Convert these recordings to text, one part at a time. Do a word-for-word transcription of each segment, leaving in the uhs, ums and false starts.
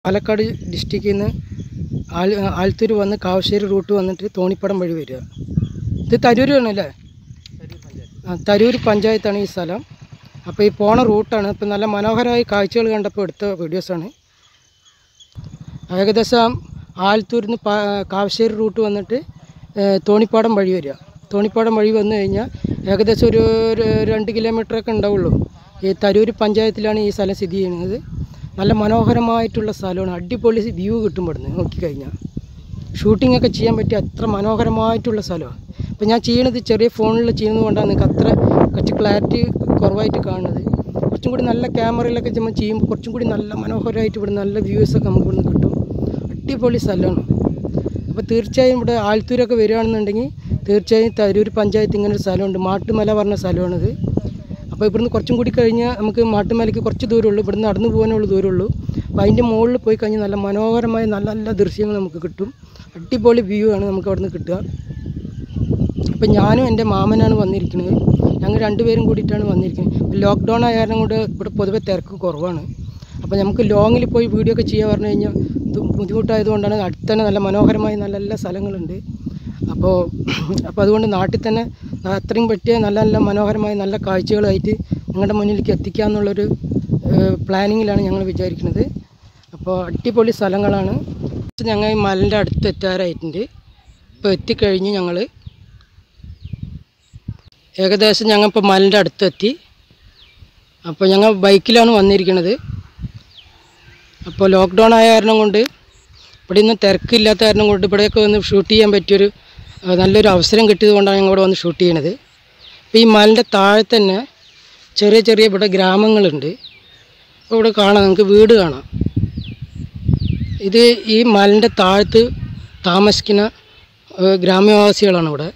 പാലക്കാട് ഡിസ്ട്രിക്റ്റിൽ നിന്ന് ആൽ ആലത്തൂർ വന്ന് കാവശ്ശേരി റൂട്ട് വന്നിട്ട് തോണിപ്പടം വഴി വരിക. ഇത് തരൂരാണല്ലേ? തരൂർ പഞ്ചായത്താണ് ഈ സ്ഥലം. അപ്പോൾ ഈ പോണ റൂട്ടാണ്. ഇപ്പോൾ നല്ല മനോഹരമായ കാഴ്ചകൾ കണ്ടപ്പോൾ എടുത്ത വീഡിയോസാണ്. ഏകദേശം ആലത്തൂരിൽ നിന്ന് കാവശ്ശേരി റൂട്ട് വന്നിട്ട് തോണിപ്പാടം വഴി വരിക. തോണിപ്പാടം വഴി വന്നു കഴിഞ്ഞാൽ ഏകദേശം ഒരു രണ്ട് കിലോമീറ്ററൊക്കെ ഉണ്ടാവുള്ളൂ. ഈ തരൂർ പഞ്ചായത്തിലാണ് ഈ സ്ഥലം സ്ഥിതി ചെയ്യുന്നത്. നല്ല മനോഹരമായിട്ടുള്ള സ്ഥലമാണ്. അടിപൊളി വ്യൂ കിട്ടും ഇവിടുന്ന് നോക്കിക്കഴിഞ്ഞാൽ. ഷൂട്ടിങ്ങൊക്കെ ചെയ്യാൻ പറ്റിയ അത്ര മനോഹരമായിട്ടുള്ള സ്ഥലമാണ്. അപ്പോൾ ഞാൻ ചെയ്യണത് ചെറിയ ഫോണിൽ ചെയ്യുന്നത് കൊണ്ടാണ് നിങ്ങൾക്ക് അത്ര കുറച്ച് ക്ലാരിറ്റി കുറവായിട്ട് കാണുന്നത്. കുറച്ചും കൂടി നല്ല ക്യാമറയിലൊക്കെ നമ്മൾ ചെയ്യുമ്പോൾ കുറച്ചും കൂടി നല്ല മനോഹരമായിട്ട് ഇവിടെ നല്ല വ്യൂസൊക്കെ നമുക്ക് ഇവിടുന്ന് കിട്ടും. അടിപൊളി സ്ഥലമാണ്. അപ്പോൾ തീർച്ചയായും ഇവിടെ ആലത്തൂരൊക്കെ വരികയാണെന്നുണ്ടെങ്കിൽ തീർച്ചയായും തരൂർ പഞ്ചായത്ത് ഇങ്ങനൊരു സ്ഥലമുണ്ട്. മാട്ടുമല പറഞ്ഞ സ്ഥലമാണിത്. അപ്പോൾ ഇവിടുന്ന് കുറച്ചും കൂടി കഴിഞ്ഞാൽ നമുക്ക് മാട്ടുമലയ്ക്ക് കുറച്ച് ദൂരമുള്ളൂ. ഇവിടുന്ന് നടന്നു പോകാനുള്ള ദൂരമുള്ളൂ. അപ്പോൾ അതിൻ്റെ മുകളിൽ പോയി കഴിഞ്ഞാൽ നല്ല മനോഹരമായ നല്ല നല്ല ദൃശ്യങ്ങൾ നമുക്ക് കിട്ടും. അടിപൊളി വ്യൂ ആണ് നമുക്ക് അവിടെ നിന്ന് കിട്ടുക. അപ്പോൾ ഞാനും എൻ്റെ മാമനാണ് വന്നിരിക്കുന്നത്. ഞങ്ങൾ രണ്ടുപേരും കൂടിയിട്ടാണ് വന്നിരിക്കുന്നത്. ലോക്ക്ഡൗൺ ആയ കാരണം കൊണ്ട് ഇവിടെ പൊതുവെ തിരക്ക് കുറവാണ്. അപ്പോൾ നമുക്ക് ലോങ്ങിൽ പോയി വീഡിയോ ഒക്കെ ചെയ്യാൻ പറഞ്ഞു കഴിഞ്ഞാൽ ബുദ്ധിമുട്ടായതുകൊണ്ടാണ് അടുത്ത് തന്നെ നല്ല മനോഹരമായ നല്ല നല്ല സ്ഥലങ്ങളുണ്ട്. അപ്പോൾ അപ്പോൾ അതുകൊണ്ട് നാട്ടിൽ തന്നെ അത്രയും പറ്റിയ നല്ല നല്ല മനോഹരമായ നല്ല കാഴ്ചകളായിട്ട് ഞങ്ങളുടെ മുന്നിലേക്ക് എത്തിക്കാമെന്നുള്ളൊരു പ്ലാനിങ്ങിലാണ് ഞങ്ങൾ വിചാരിക്കുന്നത്. അപ്പോൾ അടിപൊളി സ്ഥലങ്ങളാണ്. ഞങ്ങൾ ഈ മലൻ്റെ അടുത്ത് എത്താറായിട്ടുണ്ട്. ഇപ്പോൾ എത്തിക്കഴിഞ്ഞ് ഞങ്ങൾ ഏകദേശം ഞങ്ങൾ ഇപ്പോൾ മലൻ്റെ അടുത്തെത്തി. അപ്പോൾ ഞങ്ങൾ ബൈക്കിലാണ് വന്നിരിക്കുന്നത്. അപ്പോൾ ലോക്ക്ഡൗൺ ആയ കാരണം കൊണ്ട് ഇവിടെ ഒന്നും തിരക്കില്ലാത്ത കാരണം കൊണ്ട് ഇവിടെയൊക്കെ വന്ന് ഷൂട്ട് ചെയ്യാൻ പറ്റിയൊരു നല്ലൊരു അവസരം കിട്ടിയത് കൊണ്ടാണ് ഞങ്ങൾ ഇവിടെ വന്ന് ഷൂട്ട് ചെയ്യണത്. അപ്പോൾ ഈ മലൻ്റെ താഴെ തന്നെ ചെറിയ ചെറിയ ഇവിടെ ഗ്രാമങ്ങളുണ്ട്. അപ്പോൾ ഇവിടെ കാണാം, നമുക്ക് വീട് കാണാം. ഇത് ഈ മലൻ്റെ താഴത്ത് താമസിക്കുന്ന ഗ്രാമവാസികളാണ് ഇവിടെ.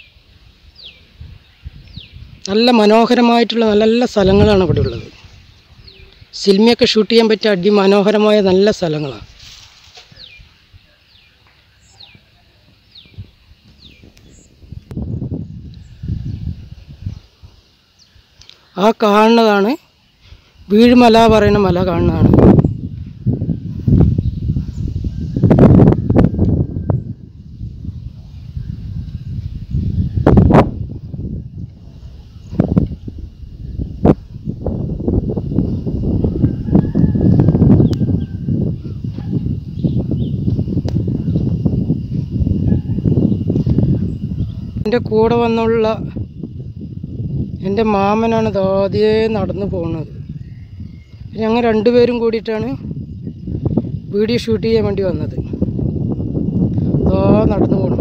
നല്ല മനോഹരമായിട്ടുള്ള നല്ല നല്ല സ്ഥലങ്ങളാണ് ഇവിടെ ഉള്ളത്. സിനിമയൊക്കെ ഷൂട്ട് ചെയ്യാൻ പറ്റിയ അതിമനോഹരമായ നല്ല സ്ഥലങ്ങളാണ്. ആ കാണുന്നതാണ് വീഴ്മല പറയുന്ന മല കാണുന്നതാണ്. എൻ്റെ കൂടെ വന്നുള്ള എൻ്റെ മാമനാണ് ആദ്യമേ നടന്നു പോകുന്നത്. ഞങ്ങൾ രണ്ടുപേരും കൂടിയിട്ടാണ് വീഡിയോ ഷൂട്ട് ചെയ്യാൻ വേണ്ടി വന്നത്. അതോ നടന്നു പോകണം.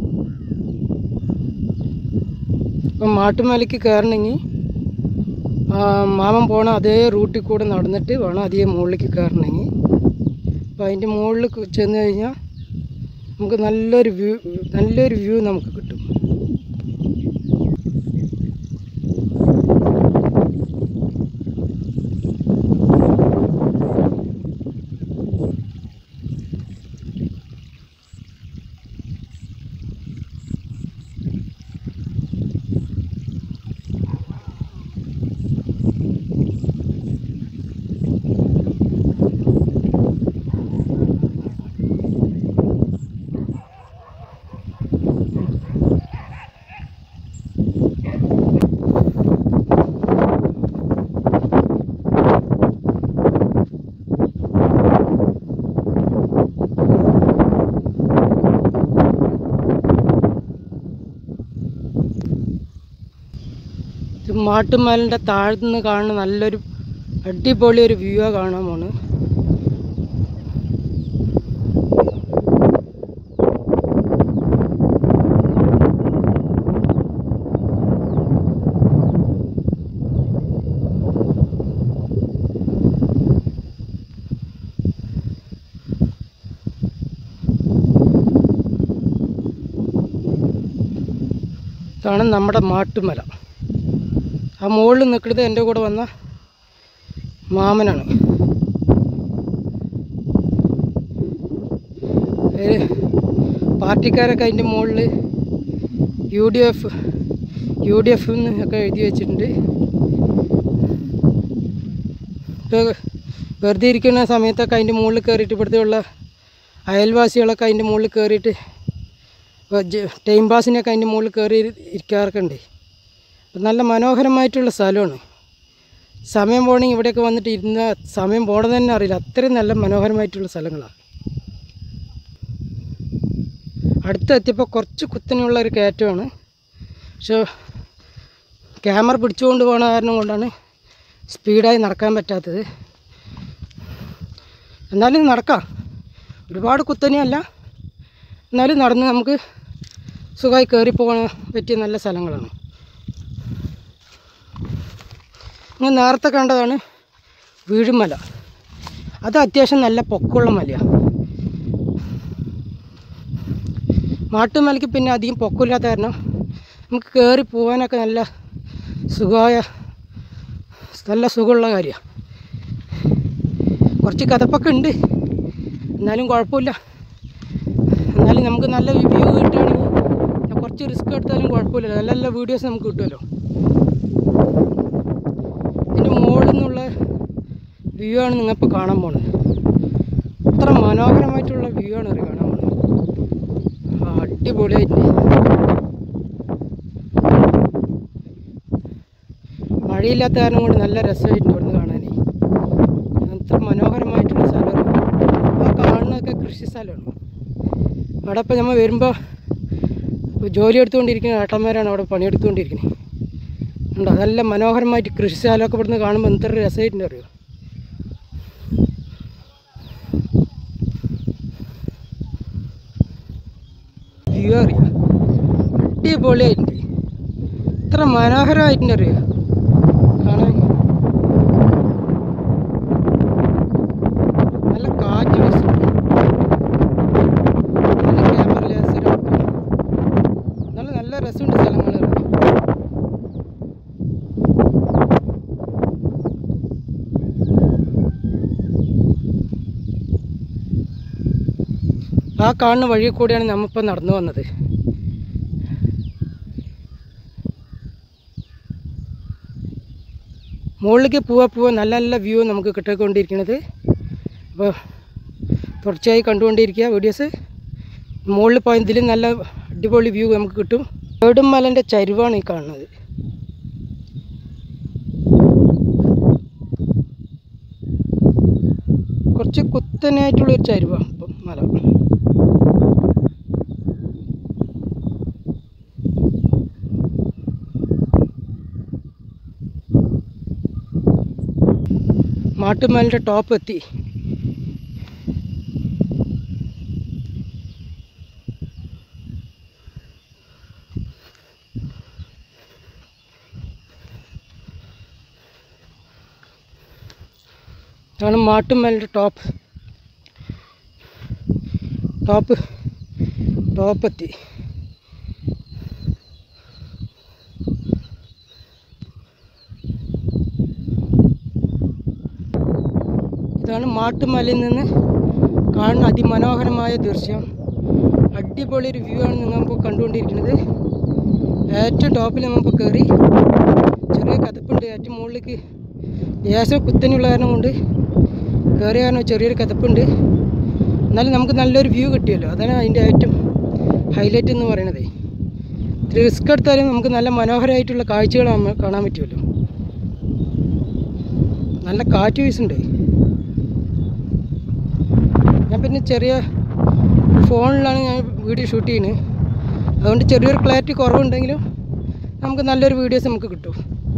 അപ്പം മാട്ടുമലയ്ക്ക് കയറണമെങ്കിൽ മാമൻ പോകണം അതേ റൂട്ടിൽ കൂടെ നടന്നിട്ട് വേണം അധികം മുകളിലേക്ക് കയറണമെങ്കിൽ. അപ്പോൾ അതിൻ്റെ മുകളിൽ ചെന്ന് കഴിഞ്ഞാൽ നമുക്ക് നല്ലൊരു വ്യൂ നല്ലൊരു വ്യൂ നമുക്ക് കിട്ടും. മാട്ടുമലൻ്റെ താഴ്ന്ന് കാണുന്ന നല്ലൊരു അടിപൊളി ഒരു വ്യൂ കാണാൻ പോണ്. ഇതാണ് നമ്മുടെ മാട്ടുമല. ആ മുകളിൽ നിൽക്കുന്നത് എൻ്റെ കൂടെ വന്ന മാമനാണ്. പാർട്ടിക്കാരൊക്കെ അതിൻ്റെ മുകളിൽ U D F U D F എന്നൊക്കെ എഴുതി വെച്ചിട്ടുണ്ട്. ഇപ്പോൾ വെറുതെ ഇരിക്കുന്ന സമയത്തൊക്കെ അതിൻ്റെ മുകളിൽ കയറിയിട്ട് ഇവിടുത്തെയുള്ള അയൽവാസികളൊക്കെ അതിൻ്റെ മുകളിൽ കയറിയിട്ട് ടൈം പാസിനൊക്കെ അതിൻ്റെ മുകളിൽ കയറി ഇരിക്കാറൊക്കെ ഉണ്ട്. അപ്പം നല്ല മനോഹരമായിട്ടുള്ള സ്ഥലമാണ്. സമയം പോകണമെങ്കിൽ ഇവിടെയൊക്കെ വന്നിട്ട് ഇരുന്ന സമയം പോകണമെന്ന് തന്നെ അറിയില്ല, അത്രയും നല്ല മനോഹരമായിട്ടുള്ള സ്ഥലങ്ങളാണ്. അടുത്തെത്തിയപ്പോൾ കുറച്ച് കുത്തനെയുള്ള ഒരു കയറ്റമാണ്. പക്ഷേ ക്യാമറ പിടിച്ചുകൊണ്ട് പോകുന്ന കാരണം കൊണ്ടാണ് സ്പീഡായി നടക്കാൻ പറ്റാത്തത്. എന്നാലും നടക്കാം, ഒരുപാട് കുത്തനെയല്ല, എന്നാലും നടന്ന് നമുക്ക് സുഖമായി കയറിപ്പോകാൻ പറ്റിയ നല്ല സ്ഥലങ്ങളാണ്. നിങ്ങൾ നേരത്തെ കണ്ടതാണ് വീഴുമല. അത് അത്യാവശ്യം നല്ല പൊക്കമുള്ള മലയാണ്. മാട്ടുമലയ്ക്ക് പിന്നെ അധികം പൊക്കമില്ലാത്ത കാരണം നമുക്ക് കയറി പോകാനൊക്കെ നല്ല സുഖമായ നല്ല സുഖമുള്ള കാര്യമാണ്. കുറച്ച് കഥപ്പൊക്കെ ഉണ്ട്, എന്നാലും കുഴപ്പമില്ല. എന്നാലും നമുക്ക് നല്ല വ്യൂ കിട്ടുകയാണെങ്കിൽ കുറച്ച് റിസ്ക് എടുത്താലും കുഴപ്പമില്ല, നല്ല നല്ല വീഡിയോസ് നമുക്ക് കിട്ടുമല്ലോ. ഇതിൻ്റെ മുകളിൽ നിന്നുള്ള വ്യൂ ആണ് നിങ്ങളിപ്പോൾ കാണാൻ പോകുന്നത്. അത്ര മനോഹരമായിട്ടുള്ള വ്യൂ ആണ് അത് കാണാൻ പോകുന്നത്. അടിപൊളിയായിട്ട് മഴയില്ലാത്ത കാരണം കൊണ്ട് നല്ല രസമായിട്ടുണ്ട് ഇവിടുന്ന് കാണാനേ. അത്ര മനോഹരമായിട്ടുള്ള സ്ഥലമാണ്. ആ കാണുന്നതൊക്കെ കൃഷി സ്ഥലമാണ്. അവിടെ ഇപ്പം നമ്മൾ വരുമ്പോൾ ജോലി എടുത്തുകൊണ്ടിരിക്കുന്ന ഏട്ടന്മാരാണ് അവിടെ പണിയെടുത്തുകൊണ്ടിരിക്കുന്നത്. ഉണ്ടോ നല്ല മനോഹരമായിട്ട് കൃഷി സ്ഥലമൊക്കെ ഇവിടുന്ന് കാണുമ്പോൾ എന്ത്ര രസമായിട്ടുണ്ട് അറിയോ. വ്യൂ അറിയാം, അടിപൊളിയായിട്ടുണ്ട്. ഇത്ര മനോഹരമായിട്ടുണ്ട് അറിയോ കാണാൻ. നല്ല കാറ്റ് വീശുന്നുണ്ട്, നല്ല ക്യാമറ ലേസർ, നല്ല നല്ല രസമുണ്ട് സ്ഥലങ്ങൾ. ആ കാണുന്ന വഴി കൂടിയാണ് നമ്മളിപ്പോൾ നടന്നു വന്നത്. മുകളിലേക്ക് പോവാ പോവാ നല്ല നല്ല വ്യൂ നമുക്ക് കിട്ടിക്കൊണ്ടിരിക്കുന്നത്. അപ്പോൾ തുടർച്ചയായി കണ്ടുകൊണ്ടിരിക്കുക വീഡിയോസ്. മുകളിൽ പോയതിൽ നല്ല അടിപൊളി വ്യൂ നമുക്ക് കിട്ടും. ഏടുമലൻ്റെ ചരിവാണ് ഈ കാണുന്നത്. കുറച്ച് കുത്തനായിട്ടുള്ളൊരു ചരിവാണ് ഇപ്പം മല. മാട്ടുമലയുടെ ടോപ്പ് എത്തി. ഇതാണ് മാട്ടുമലയുടെ ടോപ്പ് ടോപ്പ് ടോപ്പെത്തി. ഇതാണ് മാട്ടുമലയിൽ നിന്ന് കാണുന്ന അതിമനോഹരമായ ദൃശ്യം. അടിപൊളി ഒരു വ്യൂ ആണ് നിങ്ങളിപ്പോൾ കണ്ടുകൊണ്ടിരിക്കുന്നത്. ഏറ്റവും ടോപ്പിൽ നമ്മളിപ്പോൾ കയറി. ചെറിയ കതപ്പുണ്ട് ഏറ്റവും മുകളിലേക്ക്. ലേശം കുത്തനെയുള്ള കാരണം കൊണ്ട് കയറിയ കാരണം ചെറിയൊരു കതപ്പുണ്ട്. എന്നാലും നമുക്ക് നല്ലൊരു വ്യൂ കിട്ടിയല്ലോ, അതാണ് അതിൻ്റെ ഏറ്റവും ഹൈലൈറ്റ് എന്ന് പറയുന്നത്. റിസ്ക് എടുത്താലും നമുക്ക് നല്ല മനോഹരമായിട്ടുള്ള കാഴ്ചകൾ കാണാൻ പറ്റുമല്ലോ. നല്ല കാറ്റ് വീസുണ്ട്. ഞാൻ പിന്നെ ചെറിയ ഫോണിലാണ് ഞാൻ വീഡിയോ ഷൂട്ട് ചെയ്യുന്നത്, അതുകൊണ്ട് ചെറിയൊരു ക്ലാരിറ്റി കുറവുണ്ടെങ്കിലും നമുക്ക് നല്ലൊരു വീഡിയോസ് നമുക്ക് കിട്ടും.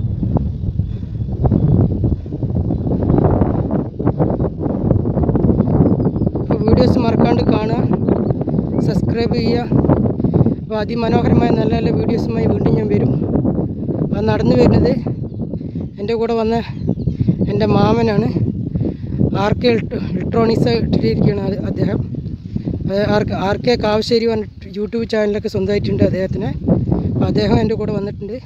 അപ്പോൾ വീഡിയോസ് മറക്കാണ്ട് കാണുക, സബ്സ്ക്രൈബ് ചെയ്യുക. അപ്പോൾ അതിമനോഹരമായ നല്ല നല്ല വീഡിയോസുമായി വീണ്ടും ഞാൻ വരും. അത് നടന്നു വരുന്നത് എൻ്റെ കൂടെ വന്ന എൻ്റെ മാമനാണ്. ആർ കെ ഇലക്ട്രോണിക്സ് ഇട്ടിരിക്കുകയാണ് അദ്ദേഹം. ആർ കെ കാവശ്ശേരി പറഞ്ഞിട്ട് യൂട്യൂബ് ചാനലൊക്കെ സ്വന്തമായിട്ടുണ്ട് അദ്ദേഹത്തിന്. അപ്പോൾ അദ്ദേഹം എൻ്റെ കൂടെ വന്നിട്ടുണ്ട്.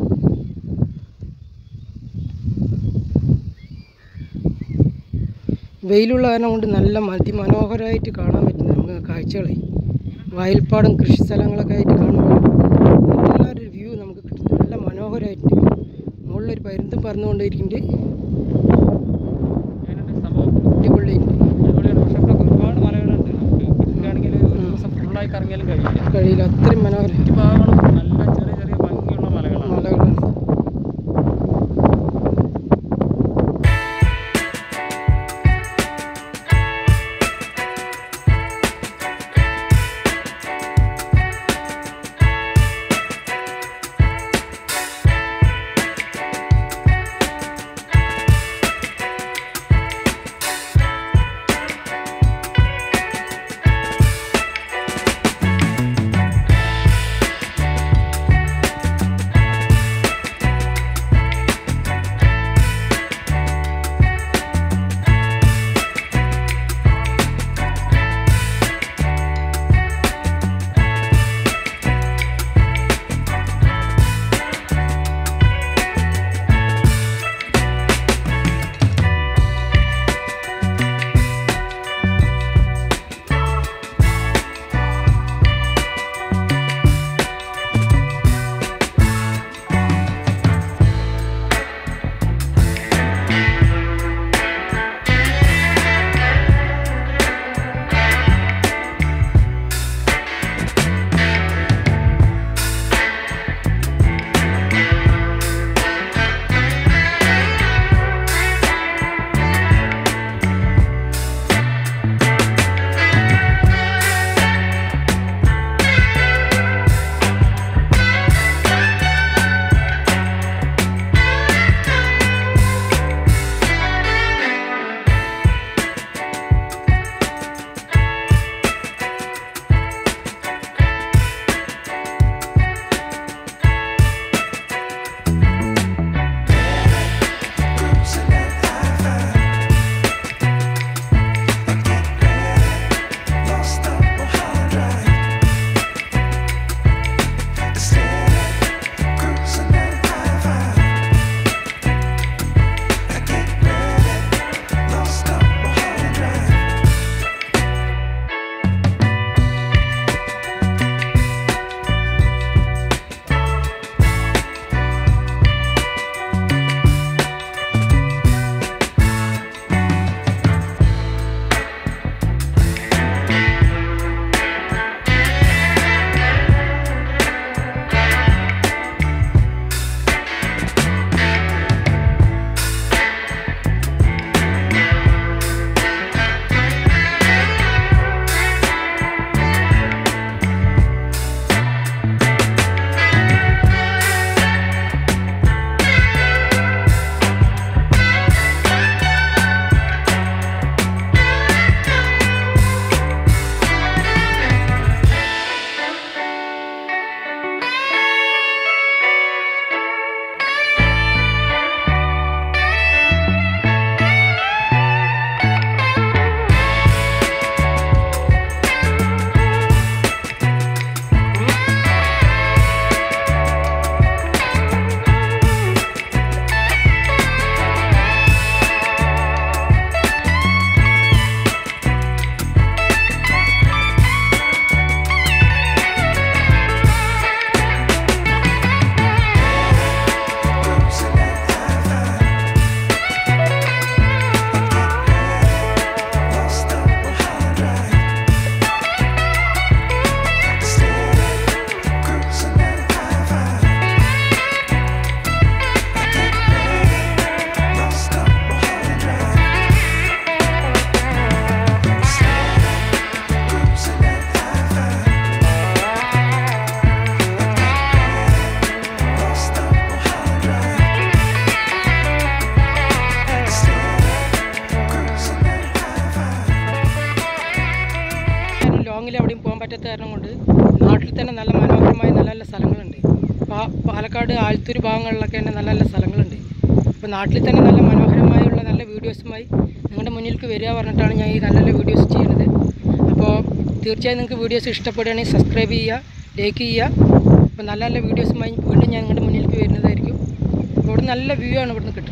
വെയിലുള്ള കാരണം കൊണ്ട് നല്ല അതിമനോഹരമായിട്ട് കാണാൻ പറ്റുന്നത് നമുക്ക് കാഴ്ചകളെ. വയൽപ്പാടും കൃഷി സ്ഥലങ്ങളൊക്കെ ആയിട്ട് കാണുമ്പോൾ നല്ലൊരു വ്യൂ നമുക്ക് കിട്ടുന്നത്. നല്ല മനോഹരമായിട്ട് മുകളിലൊരു പരുന്തും പറന്നുകൊണ്ടിരിക്കുന്നുണ്ട്. അടിപൊളിയുണ്ട്. പക്ഷേ ഇവിടെ ഒരുപാട് മലകളുണ്ട്. നമുക്ക് കിട്ടുകയാണെങ്കിൽ ഒരു ദിവസം ഫുള്ളായി കറങ്ങിയാലും കഴിയില്ല കഴിയില്ല, അത്രയും മനോഹരം. ഈ ഭാഗങ്ങളും നല്ല ചെറിയ ചെറിയ ഭംഗിയുള്ള മലകളാണ്. മലകളാണ്. പറ്റാത്ത കാരണം കൊണ്ട് നാട്ടിൽ തന്നെ നല്ല മനോഹരമായ നല്ല നല്ല സ്ഥലങ്ങളുണ്ട്. പാലക്കാട് ആലത്തൂർ ഭാഗങ്ങളിലൊക്കെ തന്നെ നല്ല നല്ല സ്ഥലങ്ങളുണ്ട്. അപ്പോൾ നാട്ടിൽ തന്നെ നല്ല മനോഹരമായുള്ള നല്ല വീഡിയോസുമായി നിങ്ങളുടെ മുന്നിലേക്ക് വരിക പറഞ്ഞിട്ടാണ് ഞാൻ ഈ നല്ല നല്ല വീഡിയോസ് ചെയ്യുന്നത്. അപ്പോൾ തീർച്ചയായും നിങ്ങൾക്ക് വീഡിയോസ് ഇഷ്ടപ്പെടുകയാണെങ്കിൽ സബ്സ്ക്രൈബ് ചെയ്യുക, ലൈക്ക് ചെയ്യുക. അപ്പോൾ നല്ല നല്ല വീഡിയോസുമായി വീണ്ടും ഞാൻ നിങ്ങളുടെ മുന്നിലേക്ക് വരുന്നതായിരിക്കും. അപ്പോൾ ഇവിടെ നല്ല വ്യൂ ആണ് ഇവിടുന്ന് കിട്ടുന്നത്.